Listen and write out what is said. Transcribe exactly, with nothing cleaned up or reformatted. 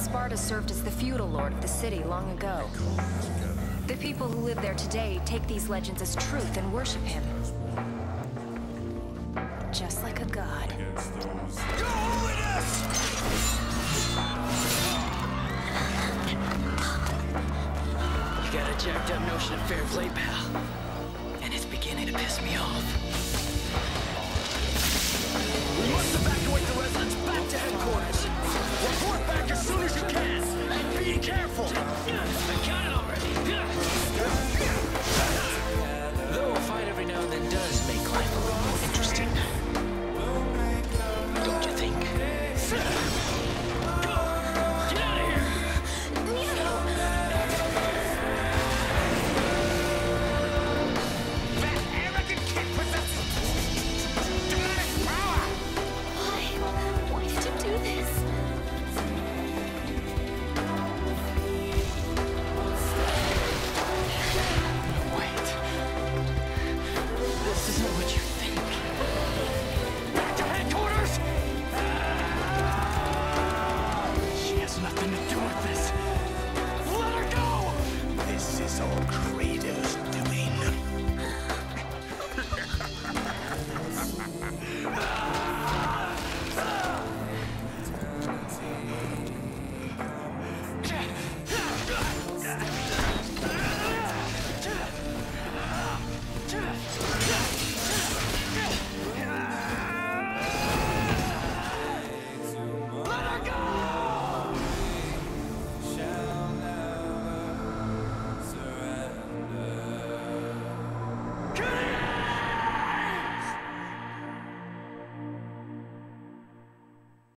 Sparta served as the feudal lord of the city long ago. The people who live there today take these legends as truth and worship him. Just like a god. Your Holiness! You got a jacked up notion of fair play, pal. And it's beginning to piss me off.